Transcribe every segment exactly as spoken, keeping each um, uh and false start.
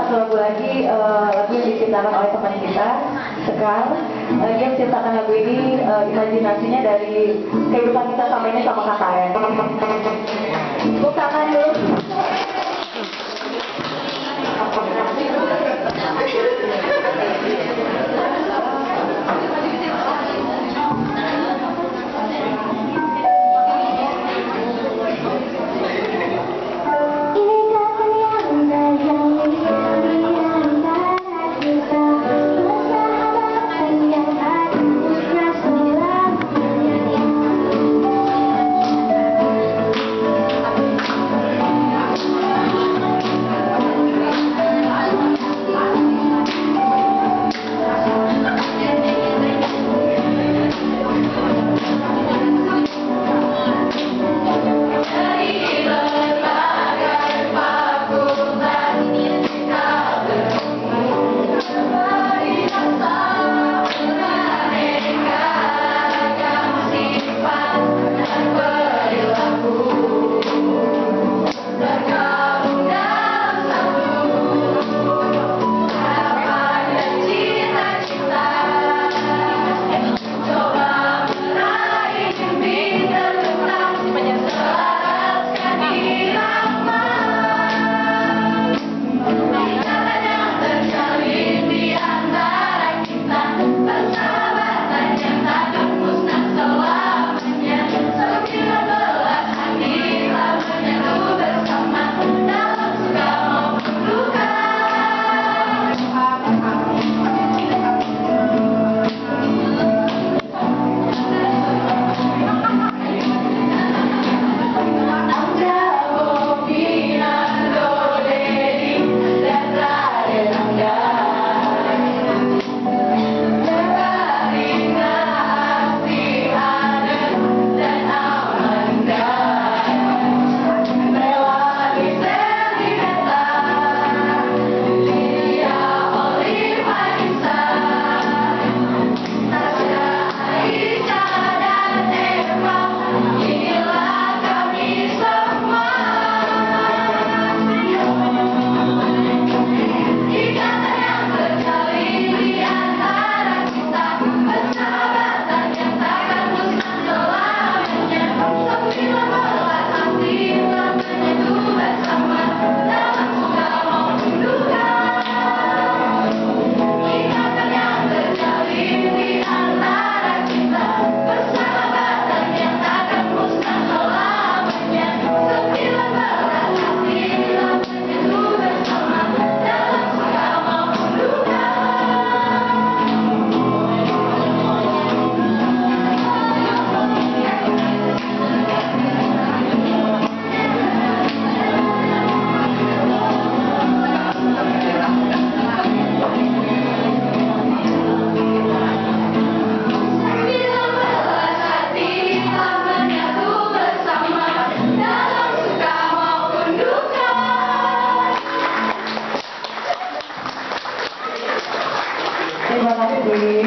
satu lagu lagi, uh, lagu yang diciptakan oleh teman kita, Sekar. Uh, dia menciptakan lagu ini, uh, imajinasinya dari kehidupan kita sama ini sama K K N. Tepuk tangan dulu. Terima kasih.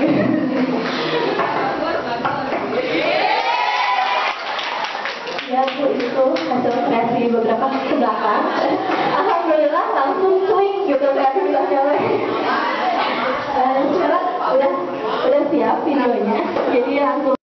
Ya, Bu, itu hasil kreasi beberapa ke belakang. Alhamdulillah langsung swing gitu kan, bilang cewek. Dan sekarang udah udah siap videonya, jadi langsung.